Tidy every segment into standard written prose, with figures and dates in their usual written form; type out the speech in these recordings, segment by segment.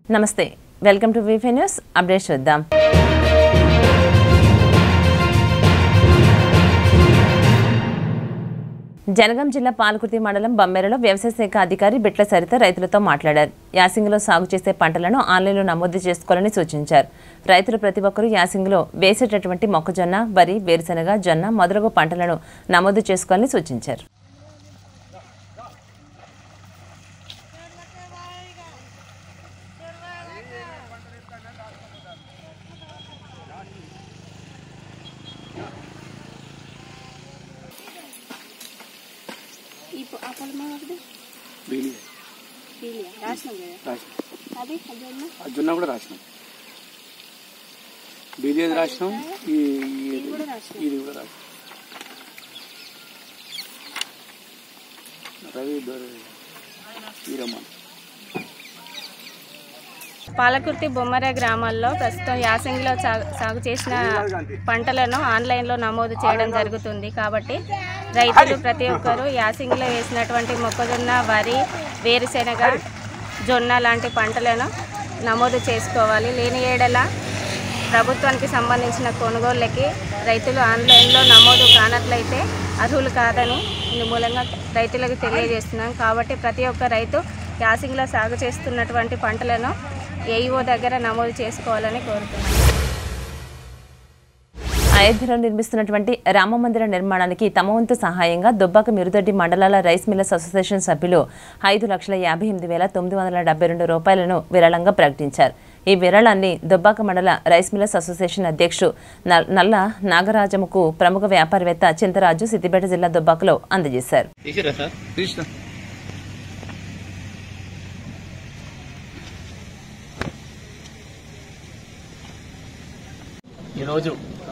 నమస్తే, welcome to WiFi news. Update చూద్దాం. జనగాం జిల్లా పాలకుర్తి మండలం బమ్మెరలో వ్యవసాయ శాఖ అధికారి బిట్ల సరిత రైతులతో మాట్లాడారు. యాసింగ్లో సాగు చేసే పంటలను ఆన్లైన్లో నమోదు చేసుకోవాలని సూచించారు. రైతులు ప్రతి ఒక్కరూ యాసింగ్లో వేసేటటువంటి మొక్కజొన్న, వరి, వేరుశనగ, జొన్న మొదలగు పంటలను నమోదు చేసుకోవాలని సూచించారు. జొన్న కూడా రాసినాం, బీజీ రాసినాం, ఇది కూడా రాసినాం. రవి వీరమ్మ. పాలకుర్తి బొమ్మర గ్రామాల్లో ప్రస్తుతం యాసంగిలో సాగు చేసిన పంటలను ఆన్లైన్లో నమోదు చేయడం జరుగుతుంది. కాబట్టి రైతులు ప్రతి ఒక్కరూ యాసంగిలో వేసినటువంటి మొక్కజొన్న, వరి, వేరుశెనగ, జొన్న లాంటి పంటలను నమోదు చేసుకోవాలి. లేని ఏడల ప్రభుత్వానికి సంబంధించిన కొనుగోళ్ళకి రైతులు ఆన్లైన్లో నమోదు కానట్లయితే అర్హులు కాదని మూలంగా రైతులకు తెలియజేస్తున్నాం. కాబట్టి ప్రతి ఒక్క రైతు యాసంగిలో సాగు చేస్తున్నటువంటి పంటలను ఏఈఓ దగ్గర నమోదు చేసుకోవాలని కోరుతున్నాను. అయోధ్యలో నిర్మిస్తున్నటువంటి రామమందిర నిర్మాణానికి తమ వంతు సహాయంగా దుబ్బాక మిరుదొడ్డి మండలాల రైస్ మిల్లర్స్ అసోసియేషన్ సభ్యులు 5,58,972 రూపాయలను విరాళంగా ప్రకటించారు. ఈ విరాళాన్ని దుబ్బాక మండల రైస్ మిల్లర్స్ అసోసియేషన్ అధ్యక్షుడు నల్ల నాగరాజముకు ప్రముఖ వ్యాపారవేత్త చింతరాజు సిద్దిపేట జిల్లా దుబ్బాకలో అందజేశారు. ఈరోజు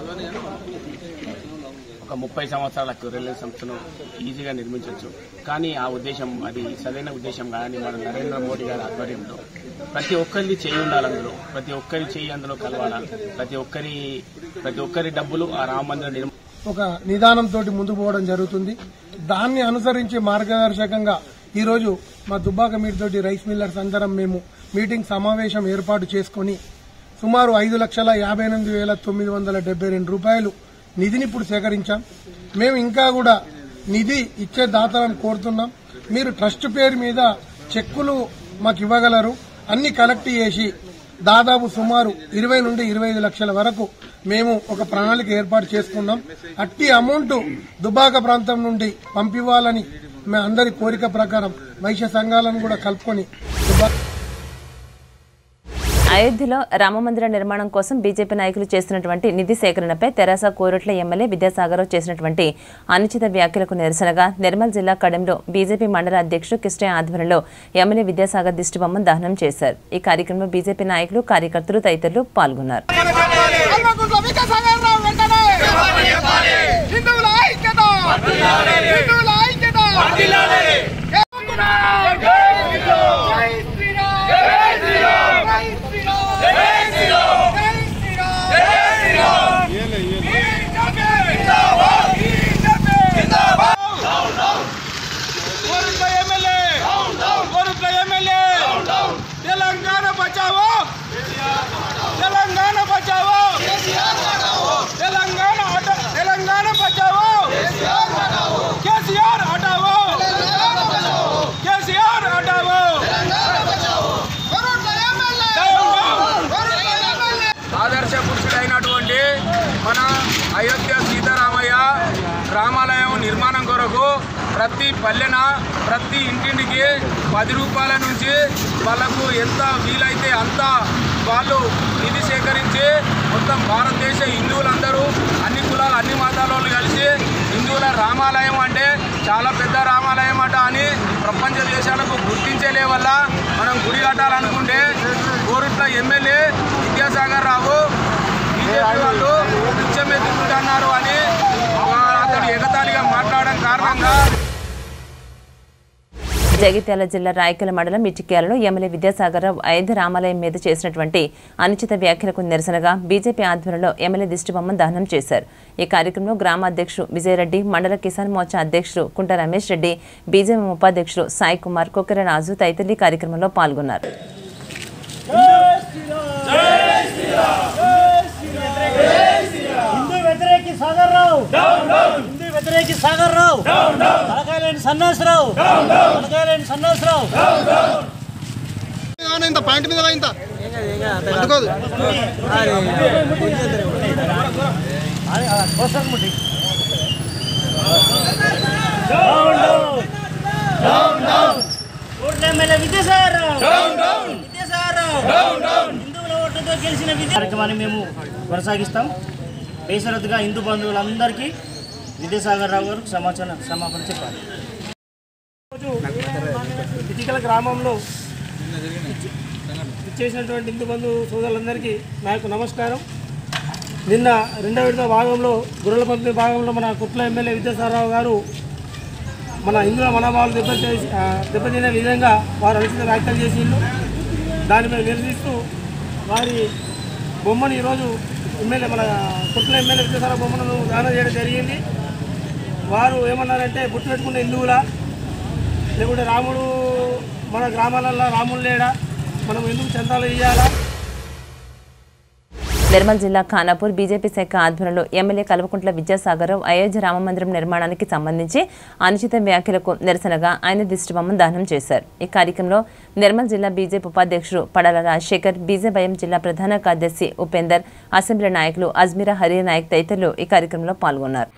ఒక 30 సంవత్సరాలకు రైల్వే సంస్థను ఈజీగా నిర్మించవచ్చు. కానీ ఆ ఉద్దేశం అది సరైన ఉద్దేశం కానీ మన నరేంద్ర మోడీ గారి ఆధ్వర్యంలో ప్రతి ఒక్కరిది చేయి ఉండాలి, అందులో ప్రతి ఒక్కరి చేయి అందులో కలవాలా, ప్రతి ఒక్కరి డబ్బులు ఆ రామ మందిర ఒక నిదానంతో ముందుకు పోవడం జరుగుతుంది. దాన్ని అనుసరించి మార్గదర్శకంగా ఈరోజు మా దుబ్బాక మీటితోటి రైస్ మిల్లర్స్ అందరం మేము మీటింగ్ సమావేశం ఏర్పాటు చేసుకుని సుమారు 5,58,972 రూపాయలు నిధిని ఇప్పుడు సేకరించాం. మేము ఇంకా కూడా నిధి ఇచ్చే దాతలను కోరుతున్నాం. మీరు ట్రస్ట్ పేరు మీద చెక్కులు మాకు ఇవ్వగలరు. అన్ని కలెక్ట్ చేసి దాదాపు సుమారు 20 నుండి 25 లక్షల వరకు మేము ఒక ప్రణాళిక ఏర్పాటు చేసుకున్నాం. అట్టి అమౌంట్ దుబ్బాక ప్రాంతం నుండి పంపివ్వాలని మేము అందరి కోరిక ప్రకారం వైశ్య సంఘాలను కూడా కలుపుకొని అయోధ్యలో రామమందిర నిర్మాణం కోసం బీజేపీ నాయకులు చేస్తున్నటువంటి నిధి సేకరణపై తెరాస కోరుట్ల ఎమ్మెల్యే విద్యాసాగర్ చేసినటువంటి అనుచిత వ్యాఖ్యలకు నిరసనగా నిర్మల్ జిల్లా కడెంలో బీజేపీ మండల అధ్యక్షుడు కిష్టయ్య ఆధ్వర్యంలో ఎమ్మెల్యే విద్యాసాగర్ దిష్టిబొమ్మను దహనం చేశారు. ఈ కార్యక్రమంలో బీజేపీ నాయకులు, కార్యకర్తలు తదితరులు పాల్గొన్నారు. ఆదర్శ పురుషుడైనటువంటి మన అయోధ్య సీతారామయ్య రామాలయం నిర్మాణం కొరకు ప్రతి పల్లెన ప్రతి ఇంటింటికి 10 రూపాయల నుంచి వాళ్ళకు ఎంత వీలైతే అంత వాళ్ళు నిధి సేకరించి మొత్తం భారతదేశ హిందువులందరూ అన్ని కులాలు అన్ని మతాల వాళ్ళు కలిసి హిందువుల రామాలయం అంటే చాలా పెద్ద రామాలయం అట అని ప్రపంచ దేశాలకు గుర్తించలే వల్ల మనం గుడి కట్టాలనుకుంటే కోరుట్ల ఎమ్మెల్యే విద్యాసాగర్ రావు బీజేపీ వాళ్ళు పిచ్చమెత్తుకుంటున్నారు అని అతడు ఎగతాళిగా మాట్లాడడం కారణంగా జగిత్యాల జిల్లా రాయకల్ మండలం మిట్టిక్యాలలో ఎమ్మెల్యే విద్యాసాగర్ అయోధ్య రామాలయం మీద చేసినటువంటి అనుచిత వ్యాఖ్యలకు నిరసనగా బీజేపీ ఆధ్వర్యంలో ఎమ్మెల్యే దిష్టిబొమ్మను దహనం చేశారు. ఈ కార్యక్రమంలో గ్రామ అధ్యక్షుడు విజయరెడ్డి, మండల కిసాన్ మోర్చా అధ్యక్షుడు కుంట రమేష్ రెడ్డి, బీజేపీ ఉపాధ్యక్షుడు సాయి కుమార్, కొక్కెర రాజు తదితరులు కార్యక్రమంలో పాల్గొన్నారు. సన్నాసరావు సన్నాసరావు ఇంత పాయింట్ మీద ఇంత అందుకోదు కార్యక్రమాన్ని మేము కొనసాగిస్తాం. బేషరతుగా హిందూ బంధువులందరికీ విద్యాసాగర్ రావు గారు క్షమాపణ చెప్పాలి. ఇటికల గ్రామంలో చేసినటువంటి హిందూ బంధు సోదరులందరికీ నా యొక్క నమస్కారం. నిన్న రెండవ విడత భాగంలో గుర్రెల పంపిణీ భాగంలో మన కుట్ల ఎమ్మెల్యే విద్యాసాగరరావు గారు మన హిందువుల మనోభావాలు దెబ్బతినే విధంగా వారు అనుచిత వ్యాఖ్యలు చేసిండ్రు. దానిపై నిరసిస్తూ వారి బొమ్మను ఈరోజు ఎమ్మెల్యే మన కుట్ల ఎమ్మెల్యే విద్యాసాగరరావు బొమ్మను దానం చేయడం జరిగింది. వారు ఏమన్నారంటే గుర్తు పెట్టుకున్న హిందువులా లేకుంటే రాముడు మన గ్రామాలలో రాముడు లేడా, మనం ఎందుకు చందాలు ఇవ్వాలా? నిర్మల్ జిల్లా ఖానాపూర్ బీజేపీ శాఖ ఆధ్వర్యంలో ఎమ్మెల్యే కల్వకుంట్ల విద్యాసాగరరావు అయోధ్య రామమందిరం నిర్మాణానికి సంబంధించి అనుచిత వ్యాఖ్యలకు నిరసనగా ఆయన దిష్టిబొమ్మను దహనం చేశారు. ఈ కార్యక్రమంలో నిర్మల్ జిల్లా బీజేపీ ఉపాధ్యక్షుడు పడాల రాజశేఖర్, బీజేపీఎం జిల్లా ప్రధాన కార్యదర్శి ఉపేందర్, అసెంబ్లీ నాయకులు అజ్మీరా హరి నాయక్ తదితరులు ఈ కార్యక్రమంలో పాల్గొన్నారు.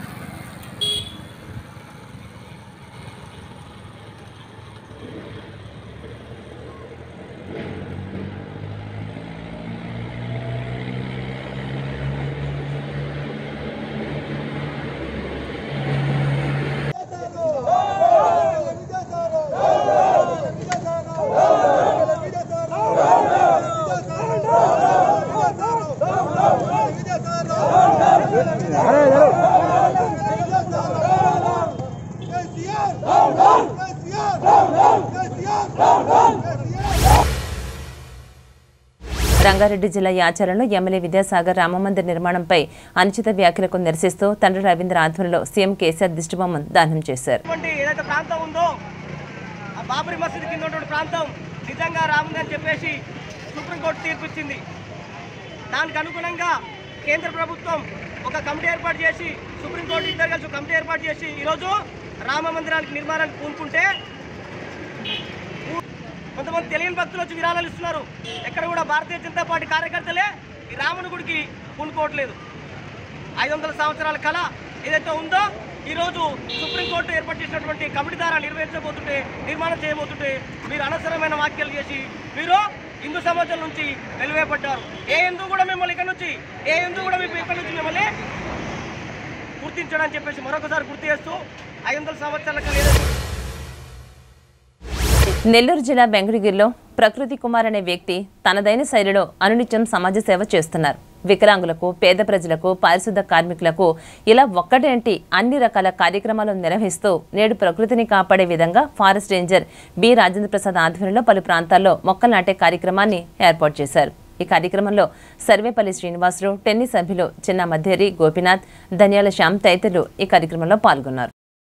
రంగారెడ్డి జిల్లా యాచారంలో ఎమ్మెల్యే విద్యాసాగర్ రామమందిర్ నిర్మాణంపై అనుచిత వ్యాఖ్యలకు నిరసిస్తూ తండ్రి రవీంద్ర ఆధ్వర్యంలో సీఎం కేసీఆర్ దిష్టిబొమ్మను దహనం చేశారు. ఏదైతే ప్రాంతం ఉందో ఆ బాబరీ మసీదు కింద ఉన్నటువంటి ప్రాంతం నిజంగా రాముందని చెప్పేసి సుప్రీంకోర్టు తీర్పు ఇచ్చింది. దానికి అనుగుణంగా కేంద్ర ప్రభుత్వం ఒక కమిటీ ఏర్పాటు చేసి సుప్రీంకోర్టు ఇద్దరు కలిసి కమిటీ ఏర్పాటు చేసి ఈరోజు రామ మందిరానికి నిర్మాణానికి పూనుకుంటే కొంతమంది తెలియని భక్తులు వచ్చి విరాళాలు ఇస్తున్నారు. ఎక్కడ కూడా భారతీయ జనతా పార్టీ కార్యకర్తలే ఈ రాముని గుడికి పూనుకోవట్లేదు. 500 సంవత్సరాల కళ ఏదైతే ఉందో ఈరోజు సుప్రీంకోర్టు ఏర్పాటు చేసినటువంటి కమిటీ ద్వారా నిర్మాణం చేయబోతుంటే మీరు అనవసరమైన వ్యాఖ్యలు చేసి మీరు హిందూ సమాజం నుంచి వెలువేపడ్డారు. ఏ హిందూ కూడా మిమ్మల్ని ఇక్కడ నుంచి మిమ్మల్ని గుర్తించడని చెప్పేసి మరొకసారి గుర్తు చేస్తూ 500 సంవత్సరాల కళ ఏదైతే. నెల్లూరు జిల్లా వెంకటగిరిలో ప్రకృతి కుమార్ అనే వ్యక్తి తనదైన శైలిలో అనునిత్యం సమాజ సేవ చేస్తున్నారు. వికలాంగులకు, పేద ప్రజలకు, పారిశుద్ధ కార్మికులకు ఇలా ఒక్కటేంటి అన్ని రకాల కార్యక్రమాలు నిర్వహిస్తూ నేడు ప్రకృతిని కాపాడే విధంగా forest ranger B Rajendra Prasad ఆధ్వర్యంలో పలు ప్రాంతాల్లో మొక్కలు నాటే కార్యక్రమాన్ని ఏర్పాటు చేశారు. ఈ కార్యక్రమంలో సర్వేపల్లి శ్రీనివాసరావు, టెన్నిస్ సభ్యులు చిన్న మధ్యేరి గోపినాథ్, ధన్యాల శ్యామ్ తదితరులు ఈ కార్యక్రమంలో పాల్గొన్నారు.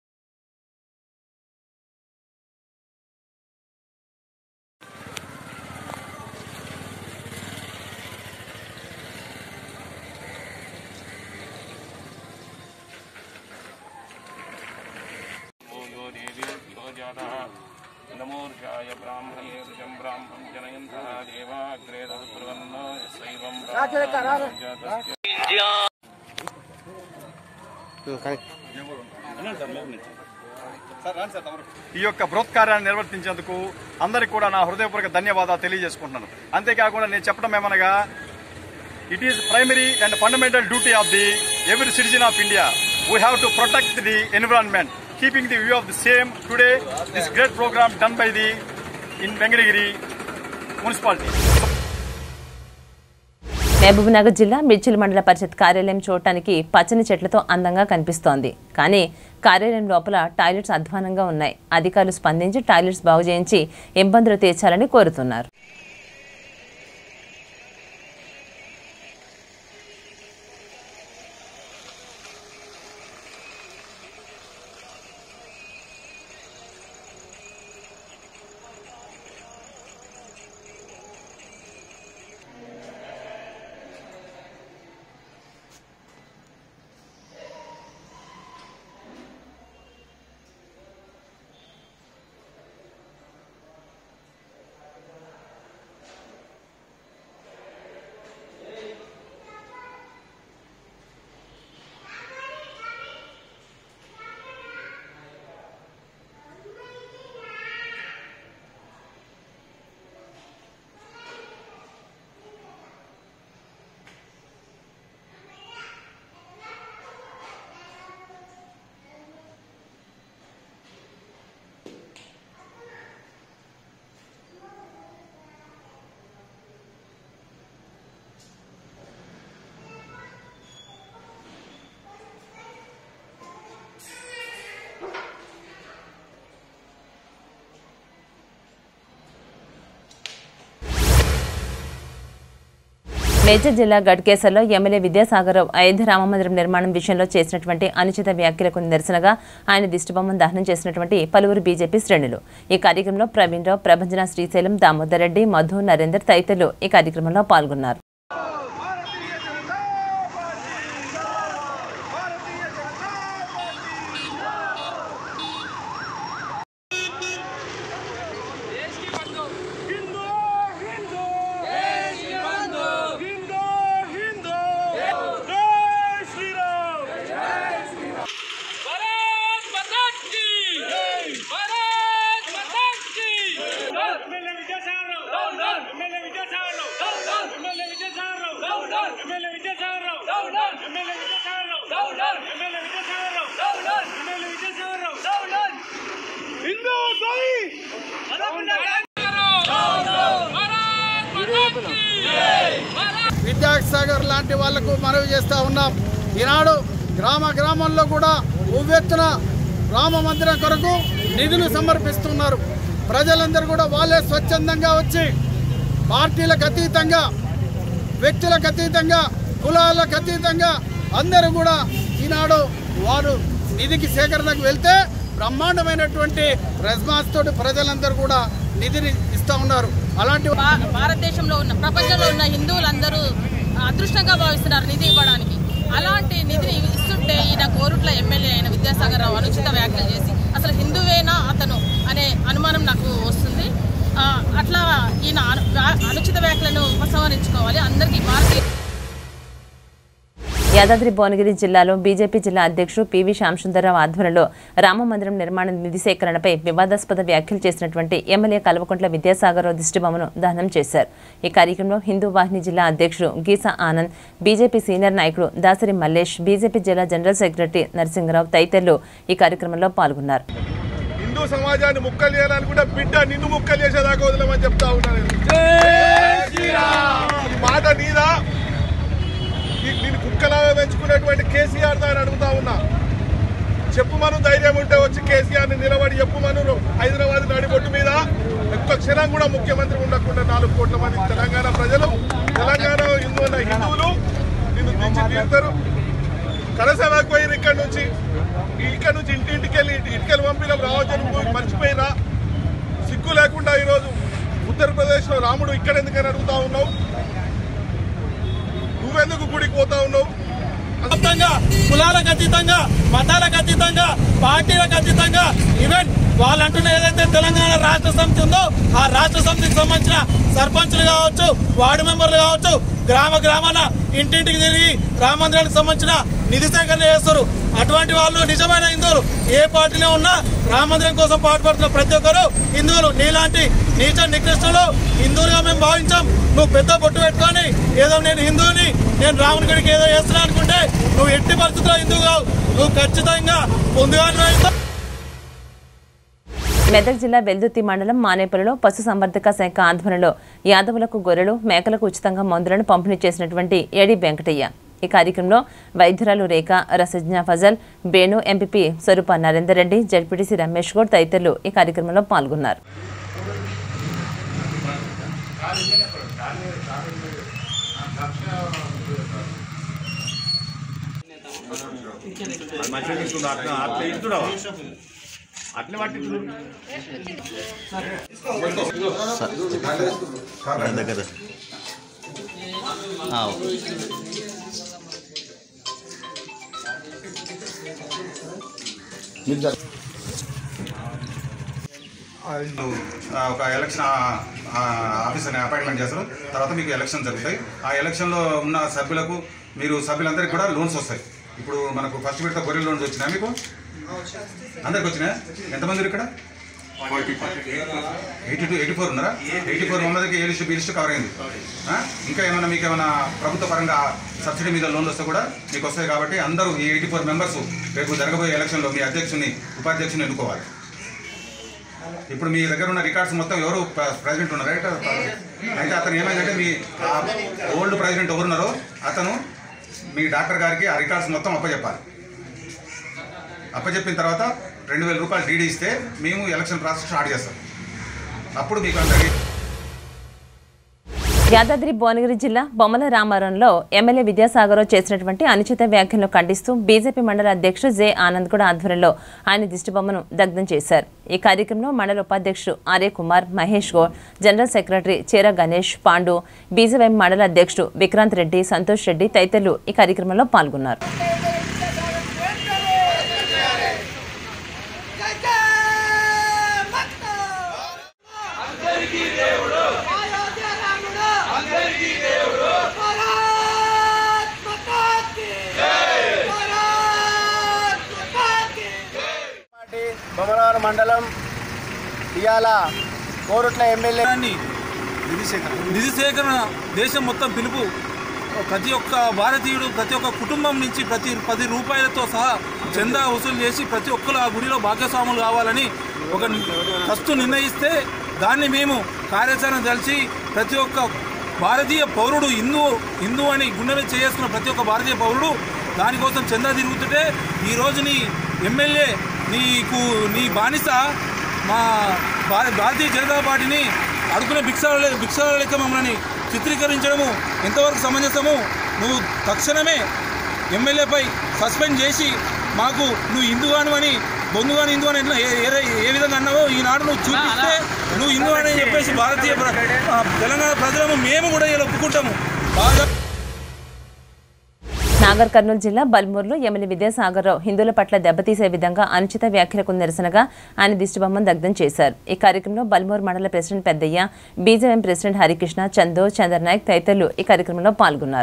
ఈ యొక్క బృహత్కార్యాన్ని నిర్వర్తించేందుకు అందరికీ కూడా నా హృదయపూర్వక ధన్యవాదాలు తెలియజేసుకుంటున్నాను. అంతేకాకుండా నేను చెప్పడం ఏమనగా it is primary and fundamental duty of the every citizen of India. We have to protect the environment. Keeping the view of the same, today this great program done by the in Vengadagiri municipality. Mahabubnagar జిల్లా మిర్చిల్ మండల పరిషత్ కార్యాలయం చూడటానికి పచ్చని చెట్లతో అందంగా కనిపిస్తోంది. కానీ కార్యాలయం లోపల టాయిలెట్స్ అధ్వానంగా ఉన్నాయి. అధికారులు స్పందించి టాయిలెట్స్ బాగు చేయించి ఇబ్బందులు తీర్చాలని కోరుతున్నారు. మేడ్చల్ జిల్లా గట్కేసర్లో ఎమ్మెల్యే విద్యాసాగర్ అయోధ్య రామమందిరం నిర్మాణం విషయంలో చేసినటువంటి అనుచిత వ్యాఖ్యలకు నిరసనగా ఆయన దిష్టిబొమ్మను దహనం చేసినటువంటి పలువురు బీజేపీ శ్రేణులు. ఈ కార్యక్రమంలో ప్రవీణ్ రావు, ప్రభంజన, శ్రీశైలం, దామోదర్ రెడ్డి, మధు, నరేందర్ తదితరులు ఈ కార్యక్రమంలో పాల్గొన్నారు. విద్యాసాగర్ లాంటి వాళ్లకు మనవి చేస్తూ ఉన్నాం. ఈనాడు గ్రామంలో కూడా ఉవ్వెత్తున రామ మందిరం కొరకు నిధులు సమర్పిస్తున్నారు. ప్రజలందరూ కూడా వాళ్ళే స్వచ్ఛందంగా వచ్చి పార్టీలకు అతీతంగా, వ్యక్తులకు అతీతంగా, కులాలకు అతీతంగా అందరూ కూడా ఈనాడు వారు నిధికి సేకరణకు వెళ్తే బ్రహ్మాండమైనటువంటి రెస్పాన్స్ తోటి ప్రజలందరూ కూడా నిధిని ఇస్తూ ఉన్నారు. అలాంటి భారతదేశంలో ఉన్న, ప్రపంచంలో ఉన్న హిందువులందరూ అదృష్టంగా భావిస్తున్నారు నిధి ఇవ్వడానికి. అలాంటి నిధిని ఇస్తుంటే ఈయన కోరుట్ల ఎమ్మెల్యే అయిన విద్యాసాగర్ రావు అనుచిత వ్యాఖ్యలు చేసి అసలు హిందువేనా అతను అనే అనుమానం నాకు వస్తుంది. అట్లా ఈయన అనుచిత వ్యాఖ్యలను ఉపసంహరించుకోవాలి. అందరికీ భారతీయ యాదాద్రి భువనగిరి జిల్లాలో బీజేపీ జిల్లా అధ్యక్షుడు పివి శ్యాంసుందర్రావు ఆధ్వర్యంలో రామమందిరం నిర్మాణ నిధి సేకరణపై వివాదాస్పద వ్యాఖ్యలు చేసినటువంటి ఎమ్మెల్యే కల్వకుంట్ల విద్యాసాగర్ రావు దిష్టిబొమ్మను దహనం చేశారు. ఈ కార్యక్రమంలో హిందూ వాహిని జిల్లా అధ్యక్షుడు గీసా ఆనంద్, బీజేపీ సీనియర్ నాయకుడు దాసరి మల్లేష్, బీజేపీ జిల్లా జనరల్ సెక్రటరీ నరసింహరావు తదితరులు ఈ కార్యక్రమంలో పాల్గొన్నారు. హిందూ సమాజాన్ని ముక్కలు చేయాలనుకుంటే బిడ్డ నిన్ను ముక్కలు చేసేదాకా వదలమని చెప్తా ఉన్నాను. మాట నీదా? నేను కుక్కలాగా పెంచుకున్నటువంటి కేసీఆర్ దాన్ని అడుగుతా ఉన్నా. చెప్పుమను, ధైర్యం ఉంటే వచ్చి కేసీఆర్ని నిలబడి చెప్పుమను. హైదరాబాద్ నడిబొట్టు మీద ఒక్క క్షణం కూడా ముఖ్యమంత్రి ఉండకుండా 4 కోట్ల మంది తెలంగాణ ప్రజలు, తెలంగాణ హిందువులు నిన్ను దించి తీరుతారు. కడసభకు పోయిన ఇక్కడ నుంచి ఇంటింటికి వెళ్ళి ఇటుకలు పంపిన రావచ్చని మర్చిపోయినా సిగ్గు లేకుండా ఈరోజు ఉత్తరప్రదేశ్లో రాముడు ఇక్కడ ఎందుకని అడుగుతా ఉన్నావు? నువ్వెందుకు గుడికి పోతా ఉన్నావు? కులాలకు అతీతంగా, మతాలకు అతీతంగా, పార్టీలకు అతీతంగా, ఈవెన్ వాళ్ళు అంటున్న ఏదైతే తెలంగాణ రాష్ట్ర సమితి ఉందో ఆ రాష్ట్ర సమితికి సంబంధించిన సర్పంచ్లు కావచ్చు, వార్డు మెంబర్లు కావచ్చు, గ్రామాన ఇంటింటికి తిరిగి రామ మందిరానికి సంబంధించిన నిధి సేకరణ చేస్తారు. అటువంటి వాళ్ళు నిజమైన హిందువులు. ఏ పార్టీలో ఉన్నా రామ మందిరం కోసం పాటుపడుతున్న ప్రతి ఒక్కరు హిందువులు. నీలాంటి నీచ నికృష్టులు హిందువులుగా మేము భావించాం. నువ్వు పెద్ద బొట్టు పెట్టుకొని ఏదో నేను హిందువుని, నేను రాముని గుడికి ఏదో చేస్తున్నా అనుకుంటే నువ్వు ఎట్టి పరిస్థితుల్లో హిందువు కావు. నువ్వు ఖచ్చితంగా ముందుగానే. మెదక్ జిల్లా వెల్దుర్తి మండలం మానేపల్లిలో పశుసంవర్ధక శాఖ ఆధ్వర్యంలో యాదవులకు గొర్రెలు, మేకలకు ఉచితంగా మందులను పంపిణీ చేసినటువంటి ఏడి వెంకటయ్య. ఈ కార్యక్రమంలో వైద్యురాలు రేఖ, రసజ్ఞ ఫజల్, బేను, ఎంపీపీ స్వరూప నరేందర్ రెడ్డి, జడ్పీటీసీ రమేష్ గౌడ్ తదితరులు ఈ కార్యక్రమంలో పాల్గొన్నారు. ఒక ఎలక్షన్ ఆఫీసర్ని అపాయింట్మెంట్ చేస్తారు. తర్వాత మీకు ఎలక్షన్ జరుగుతాయి. ఆ ఎలక్షన్లో ఉన్న సభ్యులకు సభ్యులందరికీ కూడా లోన్స్ వస్తాయి. ఇప్పుడు మనకు ఫస్ట్ విడత గొర్రెల లోన్స్ వచ్చినాయి. మీకు అందరికి వచ్చినాయి. ఎంతమంది ఇక్కడ? 84 ఉన్నారా? 84 మందికి ఏ లిస్టు కవర్ అయింది. ఇంకా ఏమైనా మీకు ఏమైనా ప్రభుత్వ పరంగా సబ్సిడీ మీద లోన్లు వస్తే కూడా మీకు వస్తాయి. కాబట్టి అందరూ ఈ 84 మెంబర్స్ రేపు జరగబోయే ఎలక్షన్లో మీ అధ్యక్షుని, ఉపాధ్యక్షుని ఎన్నుకోవాలి. ఇప్పుడు మీ దగ్గర ఉన్న రికార్డ్స్ మొత్తం ఎవరు ప్రెసిడెంట్ ఉన్నారు రైట్? అయితే అతను ఏమైందంటే మీ ఓల్డ్ ప్రెసిడెంట్ ఎవరున్నారో అతను మీ డాక్టర్ గారికి ఆ రికార్డ్స్ మొత్తం అప్పచెప్పాలి. అప్పచెప్పిన తర్వాత 2000 రూపాయలు డీడీ ఇస్తే మేము ఎలక్షన్ ప్రాసెస్ స్టార్ట్ చేస్తాం. అప్పుడు మీకు అందరికీ యాదాద్రి భువనగిరి జిల్లా బొమ్మల రామారంలో ఎమ్మెల్యే విద్యాసాగర్ చేసినటువంటి అనుచిత వ్యాఖ్యలను ఖండిస్తూ బీజేపీ మండల అధ్యక్షుడు జె ఆనంద్ కూడా ఆధ్వర్యంలో ఆయన దిష్టిబొమ్మను దగ్ధం చేశారు. ఈ కార్యక్రమంలో మండల ఉపాధ్యక్షుడు Arya Kumar, Mahesh Goud, general secretary Cheera Ganesh, Pandu, BJP మండల అధ్యక్షుడు విక్రాంత్ రెడ్డి, సంతోష్ రెడ్డి తదితరులు ఈ కార్యక్రమంలో పాల్గొన్నారు. బొమ్మరారు మండలం ఇయాల కోరుట్ల ఎమ్మెల్యే నిధి సేకరణ దేశం మొత్తం పిలుపు. ప్రతి ఒక్క భారతీయుడు ప్రతి ఒక్క కుటుంబం నుంచి ప్రతి 10 రూపాయలతో సహా చందా వసూలు చేసి ప్రతి ఒక్కరు ఆ గుడిలో భాగస్వాములు కావాలని ఒక ట్రస్ట్ నిర్ణయిస్తే దాన్ని మేము కార్యాచరణ తెలిసి ప్రతి ఒక్క భారతీయ పౌరుడు హిందూ అని గుండె చేసుకున్న ప్రతి ఒక్క భారతీయ పౌరుడు దానికోసం చందా తిరుగుతుంటే ఈరోజు నీ ఎమ్మెల్యే నీ బానిస మా భారతీయ జనతా పార్టీని అడుగున భిక్షాల లెక్క మమ్మల్ని చిత్రీకరించడము ఎంతవరకు సమంజసము? నువ్వు తక్షణమే ఎమ్మెల్యేపై సస్పెండ్ చేసి మాకు నువ్వు హిందువాను అని బొందుగాని హిందూ అని ఏ విధంగా అన్నావో ఈనాడు నువ్వు చూపిస్తే నువ్వు హిందూ అని చెప్పేసి భారతీయ తెలంగాణ ప్రజలను మేము కూడా ఇలా ఒప్పుకుంటాము. బాగా నాగర్ కర్నూలు జిల్లా బల్మూరులో ఎమ్మెల్యే విద్యాసాగర్ హిందువుల పట్ల దెబ్బతీసే విధంగా అనుచిత వ్యాఖ్యలకు నిరసనగా ఆయన దిష్టిబొమ్మను దగ్ధం చేశారు. ఈ కార్యక్రమంలో బల్మూరు మండల president Peddaiah, BJM president Harikrishna, చందో, చంద్రనాయక్ తదితరులు ఈ కార్యక్రమంలో పాల్గొన్నారు.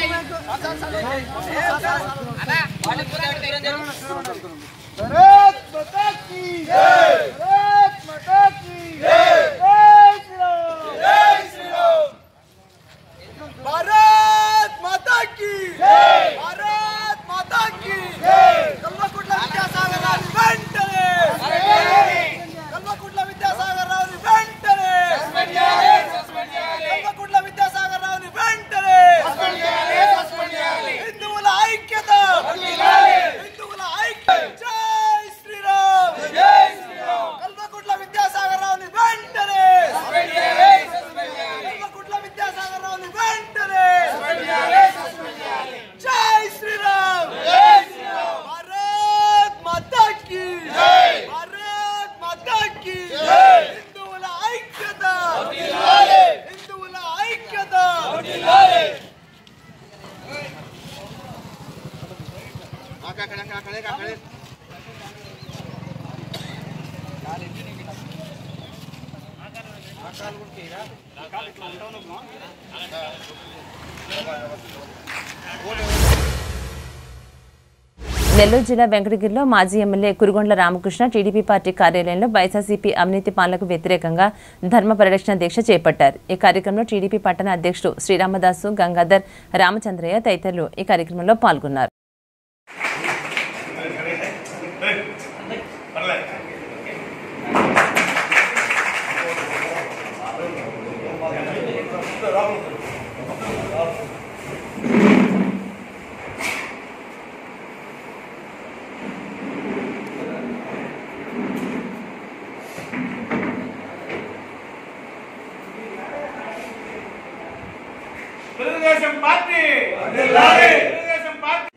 నెల్లూరు జిల్లా వెంకటగిరిలో మాజీ MLA Kurugondla Ramakrishna TDP party కార్యాలయంలో వైఎస్ఆర్సీపీ అవినీతి పాలనకు వ్యతిరేకంగా ధర్మ పరిరక్షణ దీక్ష చేపట్టారు. ఈ కార్యక్రమంలో టీడీపీ పట్టణ అధ్యక్షుడు శ్రీరామదాసు, గంగాధర్, రామచంద్రయ్య తదితరులు ఈ కార్యక్రమంలో పాల్గొన్నారు. తెలుగుదేశం పార్టీ తెలుగుదేశం పార్టీ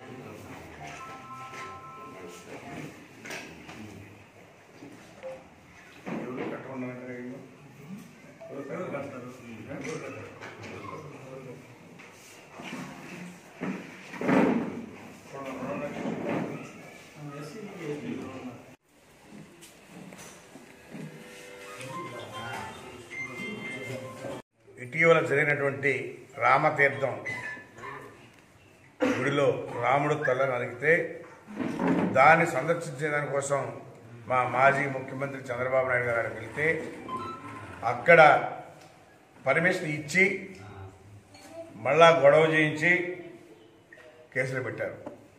ఇటీవల జరిగినటువంటి రామతీర్థం గుడిలో రాముడు తల నరికితే దాన్ని సందర్శించేదాని కోసం మా మాజీ ముఖ్యమంత్రి చంద్రబాబు నాయుడు గారు వెళ్తే అక్కడ పర్మిషన్ ఇచ్చి మళ్ళా గొడవ చేయించి కేసులు పెట్టారు.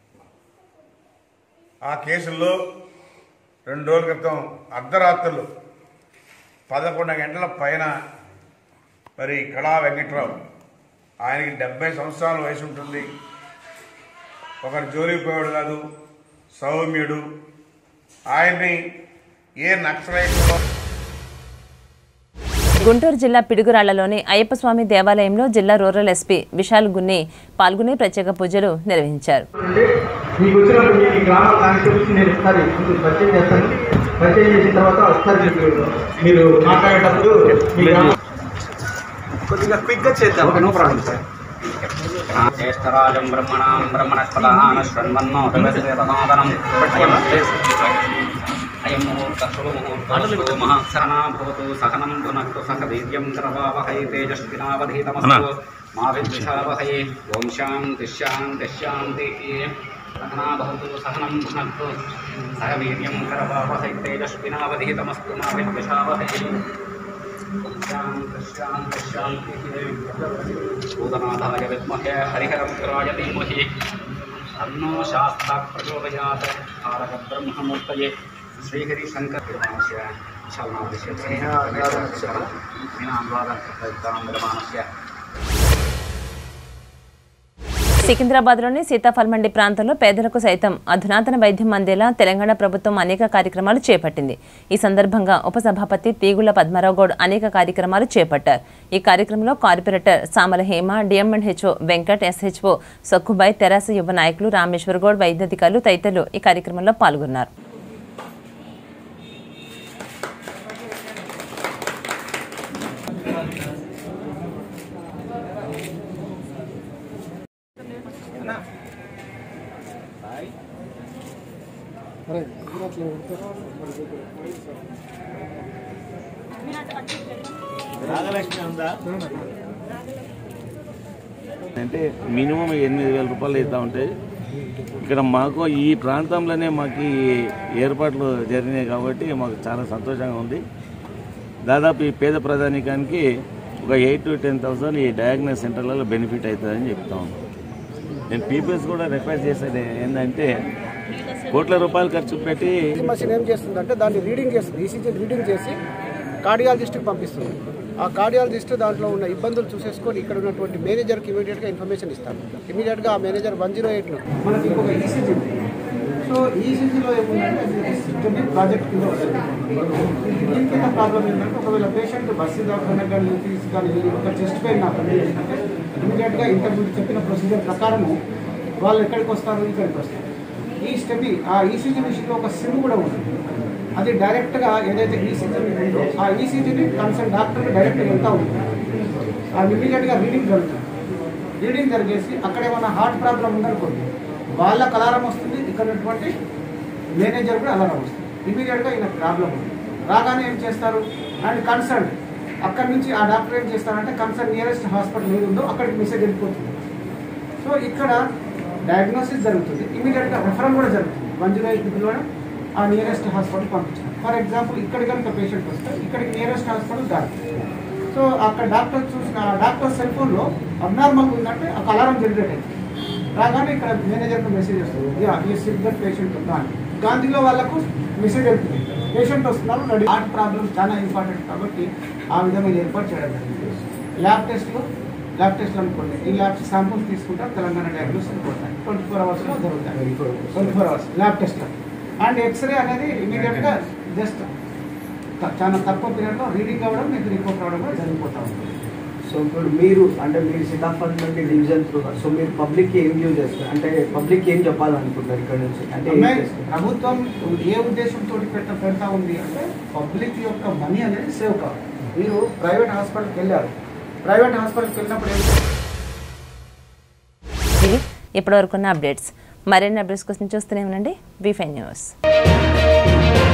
ఆ కేసుల్లో 2 రోజుల క్రితం అర్ధరాత్రులు 11 గంటల పైన మరి కళా వెంకట్రావు, ఆయనకి 70 సంవత్సరాల వయసు ఉంటుంది, ఒకరు జోలికి పోయాడు కాదు, సౌమ్యుడు, ఆయన్ని ఏ నక్సలైట్లో గుంటూరు జిల్లా పిడుగురాళ్లలోని అయ్యప్పస్వామి దేవాలయంలో జిల్లా రూరల్ ఎస్పీ విశాల్ గున్ని పాల్గొని ప్రత్యేక పూజలు నిర్వహించారు. జ్యేష్ఠరాజం బ్రహ్మణాం బ్రహ్మణస్పదాన శృణ్వన్నో తదసిరనాదనం అయం ముహూర్త శుభముహూర్త మహాశరణా భవతు సహనం పునః సహ వీర్యం కరవావహై తేజస్వినావధీతమస్తు మా విద్విషావహై ఓం శాంతి శాంతి శాంతి సహనా భవతు సహనం పునః సహ వీర్యం కరవావహై తేజస్వినావధీతమస్తు మా విద్విషావహై భూతనాథాయ విద్మహే హరిహరపుత్రాయ ధీమహి తన్నో శాస్త్ర ప్రచోదయాత్ తారక బ్రహ్మమూర్తయే శ్రీహరి శంకర సికింద్రాబాద్లోని సీతాఫల్ మండి ప్రాంతంలో పేదలకు సైతం అధునాతన వైద్యం అందేలా తెలంగాణ ప్రభుత్వం అనేక కార్యక్రమాలు చేపట్టింది. ఈ సందర్భంగా ఉపసభాపతి తీగుళ్ల పద్మారావు గౌడ్ అనేక కార్యక్రమాలు చేపట్టారు. ఈ కార్యక్రమంలో corporator Samala Hema, DMNHO Venkat, SHO Sakkubai, తెరాస యువ నాయకులు రామేశ్వర్ గౌడ్, వైద్యాధికారులు తదితరులు ఈ కార్యక్రమంలో పాల్గొన్నారు. అంటే మినిమం 8,000 రూపాయలు ఇస్తూ ఉంటాయి. ఇక్కడ మాకు ఈ ప్రాంతంలోనే మాకు ఏర్పాట్లు జరిగినాయి కాబట్టి మాకు చాలా సంతోషంగా ఉంది. దాదాపు ఈ పేద ప్రజానికానికి ఒక 8,000 to 10,000 ఈ డయాగ్నోస్ సెంటర్లలో బెనిఫిట్ అవుతుందని చెప్తా ఉన్నాను. నేను పీపుల్స్ కూడా రిక్వెస్ట్ చేసేది ఏంటంటే కోట్ల రూపాయలు ఖర్చు పెట్టి మషిన్ ఏం చేస్తుందంటే దాన్ని రీడింగ్ చేస్తుంది, ఈసీజీ రీడింగ్ చేసి కార్డియాలజిస్ట్కి పంపిస్తుంది. ఆ కార్డియాలజిస్ట్ దాంట్లో ఉన్న ఇబ్బందులు చూసేసుకొని ఇక్కడ ఉన్నటువంటి మేనేజర్కి ఇమీడియట్గా ఇన్ఫర్మేషన్ ఇస్తాను. ఇమీడియట్గా ఆ మేనేజర్ 108లో మనకి ఇంకొక ఈసీజీ ఉంది. సో ఈసీజీలో ఏముందంటే ప్రాజెక్ట్ కింద వస్తుంది. దీని కింద ప్రాబ్లం ఏంటంటే ఒకవేళ పేషెంట్ బస్సు దాకా కానీ ఫీజు కానీ ఒక చెస్ట్ పెయిన్ నాకు ఏంటంటే ఇమీడియట్గా ఇంతకుముందు చెప్పిన ప్రొసీజర్ ప్రకారము వాళ్ళు ఎక్కడికి వస్తారు, ఇక్కడికి వస్తారు. ఈ స్టెప్ ఆ ఈసీజీ మిషన్లో ఒక సిమ్ కూడా ఉంటుంది. అది డైరెక్ట్గా ఏదైతే ఈసీజీ ఉందో ఆ ఈసీజీని కన్సల్ట్ డాక్టర్కి డైరెక్ట్గా వెళ్తూ ఉంటుంది. అది ఇమీడియట్గా రీడింగ్ జరుగుతుంది. రీడింగ్ జరిగేసి అక్కడ ఏమైనా హార్ట్ ప్రాబ్లం ఉందనుకోండి వాళ్ళకి అలారం వస్తుంది, ఇక్కడ ఉన్నటువంటి మేనేజర్ కూడా అలారం వస్తుంది. ఇమీడియట్గా ఈయన ప్రాబ్లం ఉంది. రాగానే ఏం చేస్తారు అండ్ కన్సల్ట్ అక్కడి నుంచి ఆ డాక్టర్ ఏం చేస్తారంటే కన్సల్ట్ నియరెస్ట్ హాస్పిటల్ ఏది ఉందో అక్కడికి మెసేజ్ వెళ్ళిపోతుంది. సో ఇక్కడ డయాగ్నోసిస్ జరుగుతుంది, ఇమీడియట్గా రెఫరల్ కూడా జరుగుతుంది. 108లో ఆ నియరెస్ట్ హాస్పిటల్ పంపించారు. ఫర్ ఎగ్జాంపుల్ ఇక్కడ కనుక పేషెంట్ వస్తే ఇక్కడికి నియరెస్ట్ హాస్పిటల్ కాదు. సో అక్కడ డాక్టర్ చూసిన డాక్టర్ సెల్ ఫోన్లో అబ్నార్మల్గా ఉందంటే ఒక అలారం జనరేట్ అవుతుంది. రాగానే ఇక్కడ మేనేజర్కి మెసేజ్ వస్తుంది, ఈ సిగ్నల్ పేషెంట్ ఉందా అని. గాంధీలో వాళ్ళకు మెసేజ్ వెళ్తుంది, పేషెంట్ వస్తున్నారు రెడీ. హార్ట్ ప్రాబ్లమ్ చాలా ఇంపార్టెంట్ కాబట్టి ఆ విధంగా ఏర్పాటు చేయడం జరిగింది. ల్యాబ్ టెస్ట్లు అనుకోండి, ఈ ల్యాబ్ శాంపుల్స్ తీసుకుంటారు, తెలంగాణ డయాగ్నోస్టిక్ పోతాయి. 24 అవర్స్లో జరుగుతాయి. 24 అవర్స్ ల్యాబ్ టెస్ట్లో. అండ్ ఎక్స్రే అనేది ఇమీడియట్గా జస్ట్ చాలా తక్కువ పీరియడ్లో రీడింగ్ అవ్వడం, మీకు రిపోర్ట్ రావడం కూడా జరిగిపోతూ ఉంటుంది. సో ఇప్పుడు మీరు Sitaphal Mandi division through so మీరు పబ్లిక్ ఏం యూజ్ చేస్తారు, అంటే పబ్లిక్ ఏం చెప్పాలనుకుంటారు ఇక్కడ నుంచి? అంటే ప్రభుత్వం ఏ ఉద్దేశంతో పెడతా ఉంది అంటే పబ్లిక్ యొక్క మనీ అనేది సేవ్ కావాలి. మీరు ప్రైవేట్ హాస్పిటల్కి వెళ్ళారు, ప్రైవేట్ హాస్పిటల్కి వెళ్ళినప్పుడు ఇప్పటివరకున్న అప్డేట్స్. మరిన్ని అప్డేట్స్ కోసం చూస్తూనే ఉండండి V5 న్యూస్.